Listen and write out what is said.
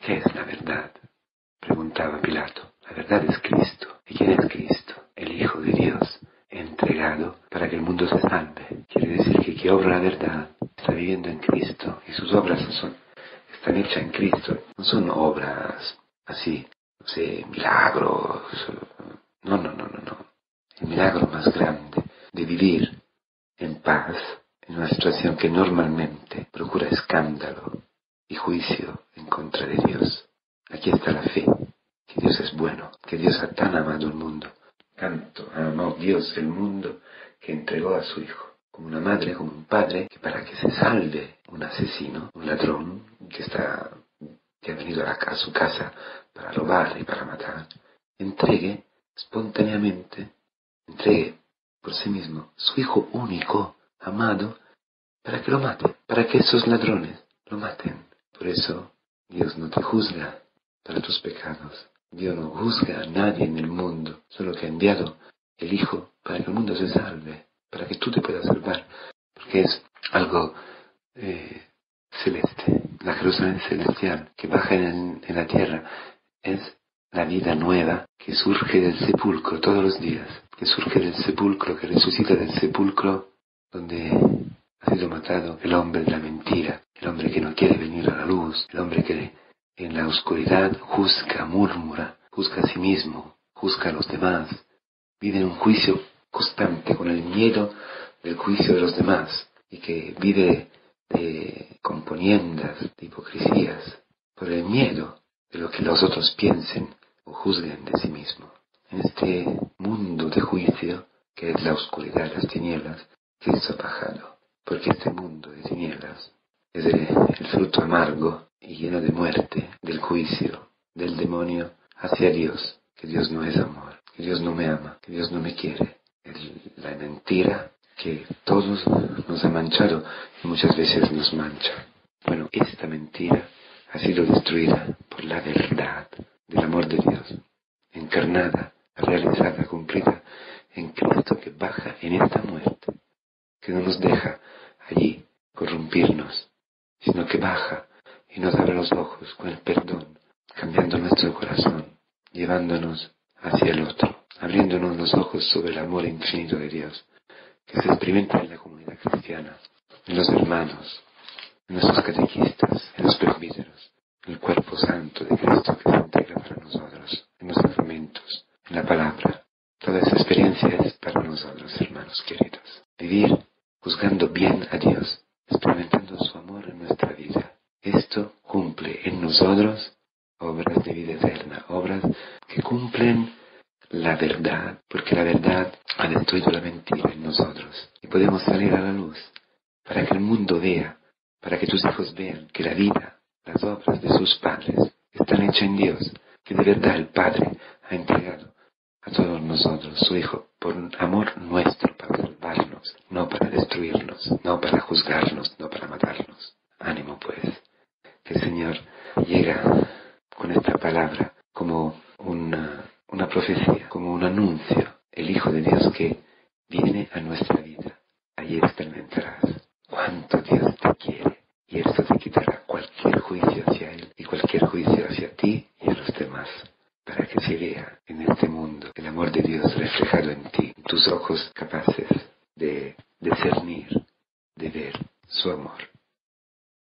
¿Qué es la verdad? Preguntaba Pilato. La verdad es Cristo. ¿Y quién es Cristo? El Hijo de Dios, entregado para que el mundo se salve. Quiere decir que quien obra la verdad está viviendo en Cristo y sus obras están hechas en Cristo. No son obras así, no sé, milagros. No. El milagro más grande de vivir en paz en una situación que normalmente procura escándalo y juicio en contra de Dios. Aquí está la fe, que Dios es bueno, que Dios ha tan amado el mundo. Tanto amó Dios el mundo que entregó a su Hijo, como una madre, como un padre, que para que se salve un asesino, un ladrón, que ha venido a su casa para robar y para matar, entregue espontáneamente, entregue por sí mismo su Hijo único, amado, para que lo mate, para que esos ladrones lo maten. Por eso Dios no te juzga para tus pecados. Dios no juzga a nadie en el mundo, solo que ha enviado el Hijo para que el mundo se salve, para que tú te puedas salvar, porque es algo celeste. La Jerusalén celestial que baja en la tierra es la vida nueva que surge del sepulcro todos los días, que surge del sepulcro, que resucita del sepulcro donde ha sido matado el hombre de la mentira, el hombre que no quiere venir a la luz, el hombre que en la oscuridad juzga, murmura, juzga a sí mismo, juzga a los demás, vive en un juicio constante con el miedo del juicio de los demás y que vive de componiendas, de hipocresías, por el miedo de lo que los otros piensen o juzguen de sí mismo. En este mundo de juicio, que es la oscuridad, las tinieblas, Cristo ha bajado, porque este mundo de tinieblas es el fruto amargo y lleno de muerte, del juicio, del demonio hacia Dios, que Dios no es amor, que Dios no me ama, que Dios no me quiere. Es la mentira que todos nos ha manchado y muchas veces nos mancha. Bueno, esta mentira ha sido destruida por la verdad del amor de Dios, encarnada, realizada, cumplida en Cristo, que baja en esta muerte, que no nos deja allí corrompirnos, sino que baja y nos abre los ojos con el perdón, cambiando nuestro corazón, llevándonos hacia el otro, abriéndonos los ojos sobre el amor infinito de Dios, que se experimenta en la comunidad cristiana, en los hermanos, en nuestros catequistas, en los presbíteros, en el cuerpo santo de Cristo que se entrega para nosotros, en los sacramentos, en la palabra. Toda esa experiencia es para nosotros, hermanos queridos. Vivir juzgando bien a Dios, experimentando su amor en nuestra vida. Esto cumple en nosotros obras de vida eterna, obras que cumplen la verdad, porque la verdad ha destruido la mentira en nosotros. Y podemos salir a la luz para que el mundo vea, para que tus hijos vean que la vida, las obras de sus padres están hechas en Dios, que de verdad el Padre ha entregado a todos nosotros su Hijo por amor nuestro, para salvarnos, no para destruirnos, no para juzgarnos, no para matarnos. Ánimo pues, que el Señor llega con esta palabra como una profecía, como un anuncio, el Hijo de Dios que viene a nuestra vida. Allí experimentarás cuánto Dios te quiere y esto te quitará cualquier juicio hacia Él y cualquier juicio hacia ti y a los demás, para que se vea en este mundo el amor de Dios reflejado en ti, en tus ojos capaces